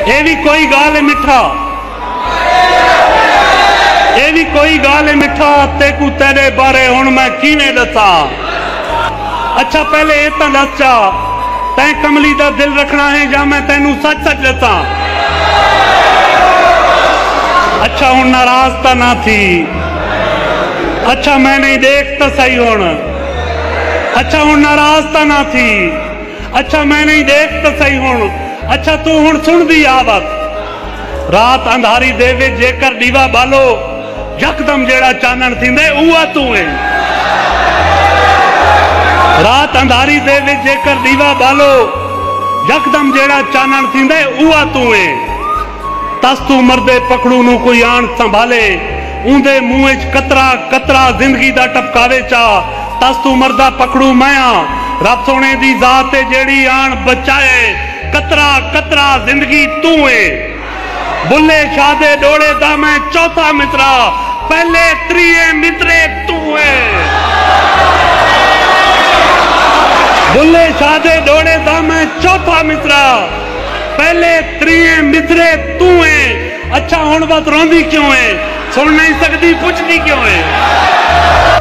ये भी कोई गाल है मिठा, ये भी कोई गाल है मिठा, तेकू तेरे बारे हुण मैं किवें दसा। अच्छा पहले ये तो दस चा, तैं कमली दा दिल रखना है या मैं तेनू सच सच दसा। अच्छा हुण नाराज तो ना थी, अच्छा मैं नहीं देख तो सही हुण। अच्छा हुण नाराज तो ना थी, अच्छा मैं नहीं देख तो सही हुण। अच्छा तू हुण सुन दी आवत, रात अंधारी दे विच जेकर दीवा बालो, यकदम जेड़ा चानण थींदे उहा तू है। रात अंधारी दे विच जेकर दीवा बालो, यकदम जेड़ा चानण थींदे उहा तू है। तस तू मर्दे पकड़ू नू कोई आण संभाले, ऊंदे मुंह च कतरा कतरा जिंदगी दा टपकावे चा। तस तू मर्दा पकड़ू मैं रब सोने दी जात जेड़ी आण बचाए, कतरा कतरा जिंदगी तू है। बुल्ले शादे डोड़े दा मैं चौथा मित्रा, पहले त्रिये मित्रे तू है। बुल्ले शादे डोड़े दा मैं चौथा मित्रा, पहले त्रिये मित्रे तू है। अच्छा हुण बात रोंदी क्यों है, सुन नहीं सकती पुछदी क्यों है।